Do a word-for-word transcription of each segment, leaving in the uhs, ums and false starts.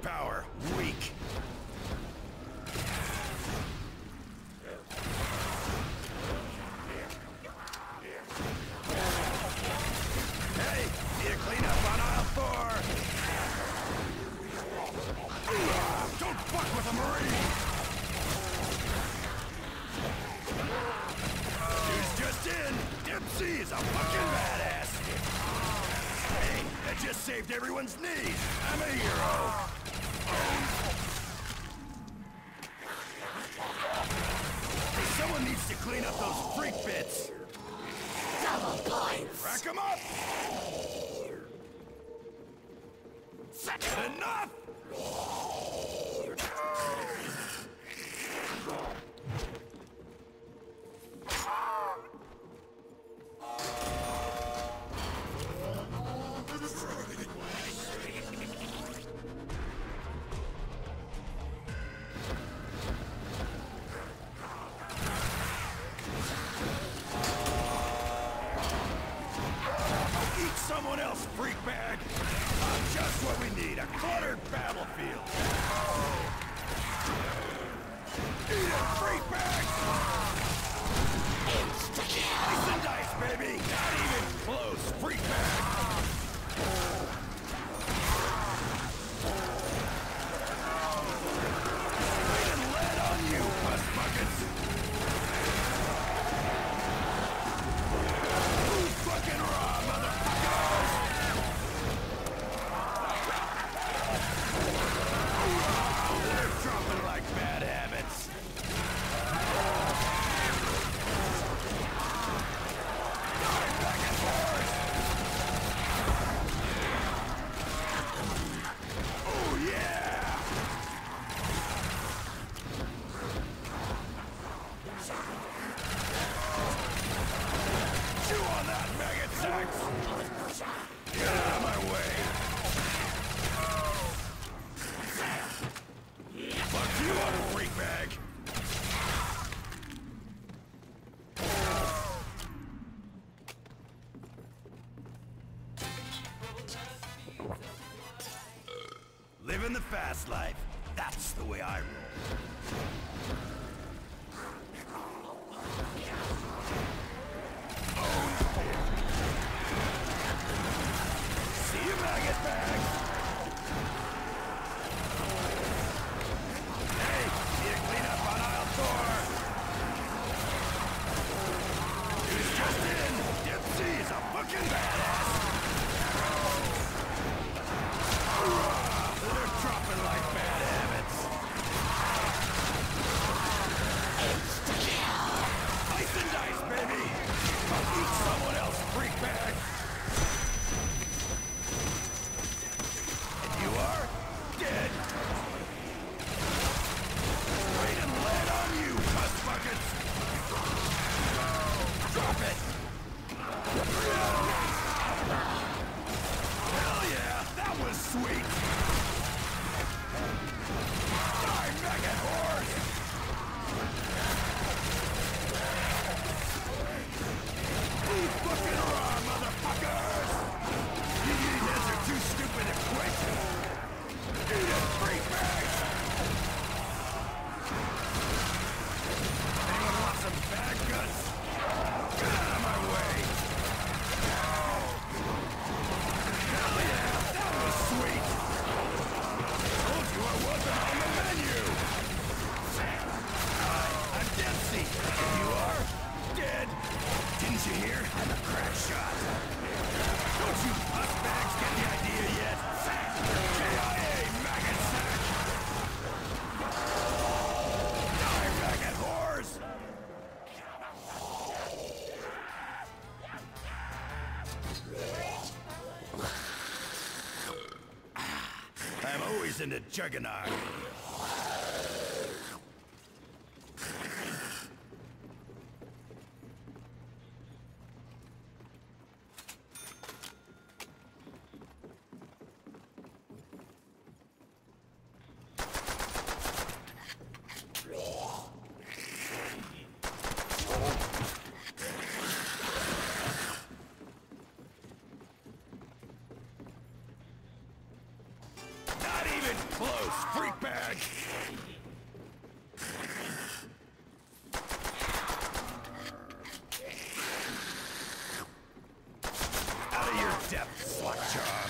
power, weak. Hey, need a cleanup on aisle four. Don't fuck with a Marine! News just in! Dipsy is a fucking badass! Hey, that just saved everyone's knees! I'm a hero! Hey, someone needs to clean up those freak bits! Double points! Rack 'em up! Enough! Eat someone else, freak bag! Just what we need, a cluttered battlefield! Eat it, freak bag! Insta-kill! Ice and dice, baby! Not even close, freak bag! Laying lead on you, bus buckets! Who's fucking raw, motherfuckers? They're dropping like bad habits. Die back and forth! Oh yeah! Chew on that, maggot sacks! Get out of my way! Fuck you on a freak bag! Living the fast life. That's the way I roll. See you, maggot bag! Hey, need a cleanup on aisle four! News just in! Dipsy is a fucking badass! They're dropping like bad habits! Insta-kill! Ice and dice, baby! Eat someone else, freak bag! And you are dead! Raining lead on you, cuss buckets! Drop it! Hell yeah, that was sweet! Die, maggot horse! Who's fucking raw, motherfuckers? You units are too stupid to quit! Eat it, freak bags! Anyone want some bad guts? Get out of my way! Hell yeah, that was sweet! Told you I wasn't on the menu! Hi, I'm Dempsey, and you are dead! Didn't you hear? I'm a crack shot! Don't you puss bags get the idea yet? K I A, maggot sack! Die, maggot whores! I'm always into juggernaut. Not even close! close, freak bag! Out of your depth, slotjaw!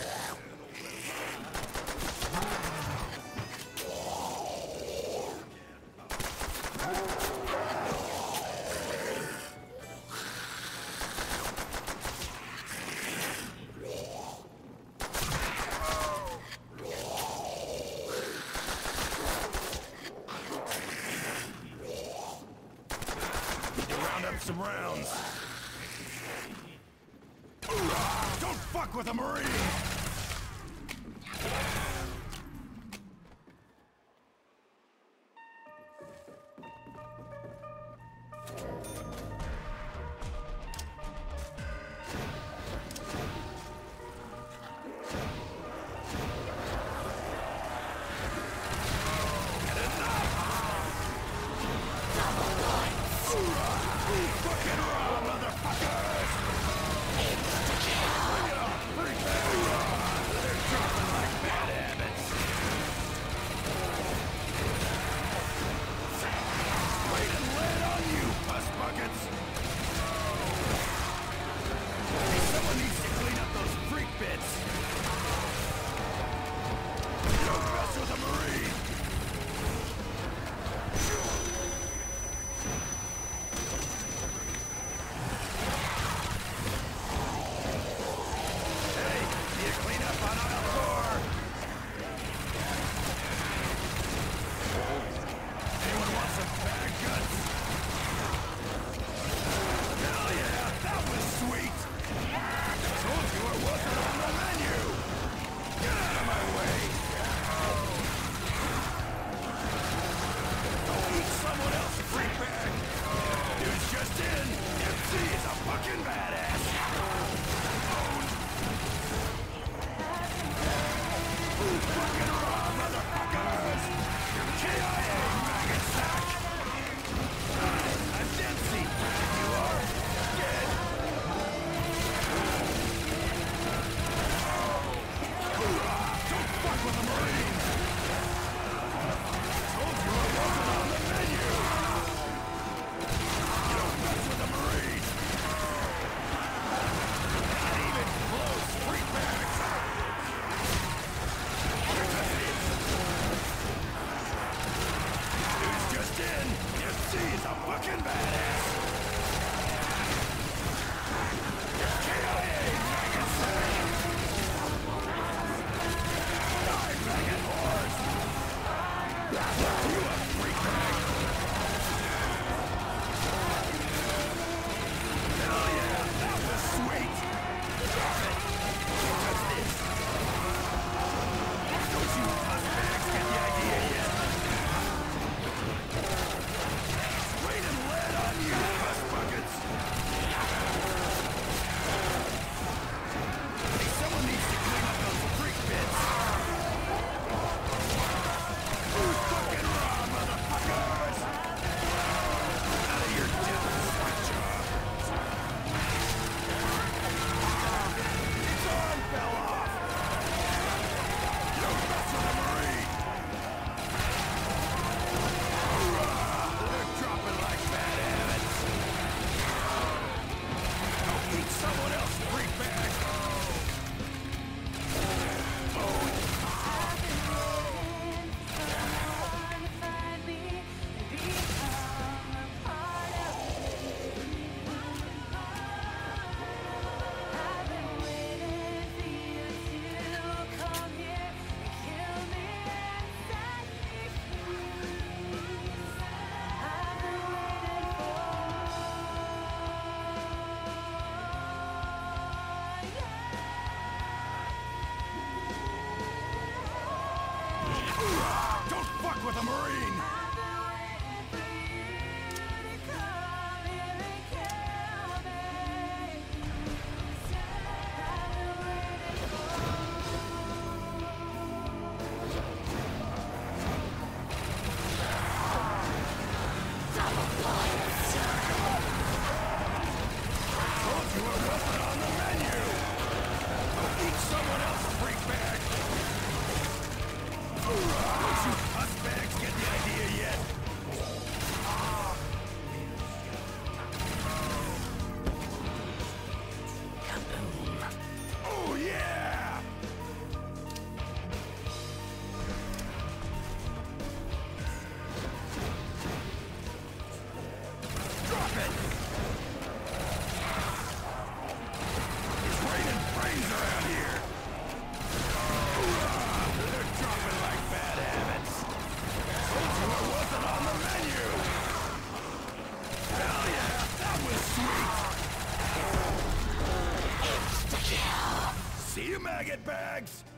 Some rounds. Hoorah! Don't fuck with a Marine! With a Marine! Ooh. Hell yeah, that was sweet! Insta-kill! See you, maggot bags!